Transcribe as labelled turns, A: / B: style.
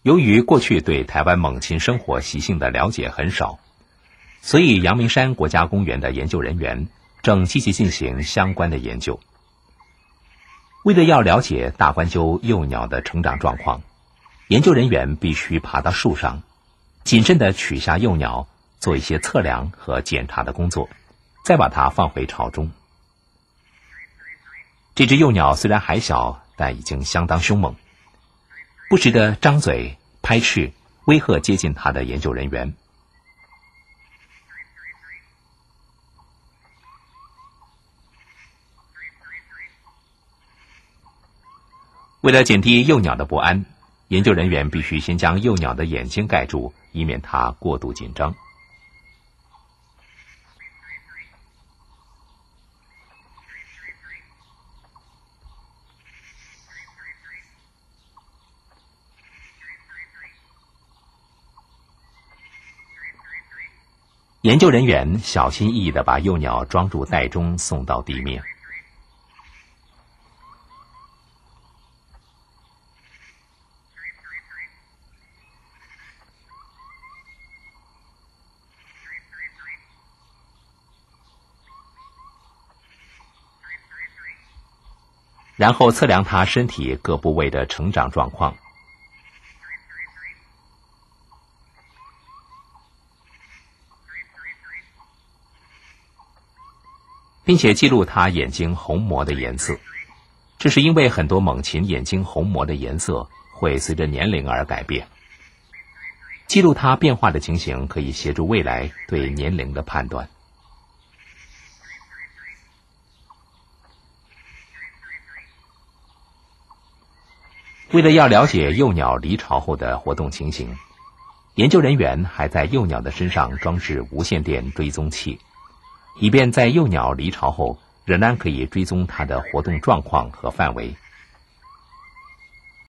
A: 由于过去对台湾猛禽生活习性的了解很少，所以阳明山国家公园的研究人员正积极进行相关的研究。为了要了解大冠鸠幼鸟的成长状况，研究人员必须爬到树上，谨慎地取下幼鸟，做一些测量和检查的工作，再把它放回巢中。这只幼鸟虽然还小，但已经相当凶猛，不时地张嘴拍翅，威吓接近它的研究人员。为了减低幼鸟的不安，研究人员必须先将幼鸟的眼睛盖住，以免它过度紧张。研究人员小心翼翼地把幼鸟装入袋中，送到地面。然后测量它身体各部位的成长状况。并且记录它眼睛虹膜的颜色，这是因为很多猛禽眼睛虹膜的颜色会随着年龄而改变。记录它变化的情形，可以协助未来对年龄的判断。为了要了解幼鸟离巢后的活动情形，研究人员还在幼鸟的身上装置无线电追踪器，以便在幼鸟离巢后仍然可以追踪它的活动状况和范围。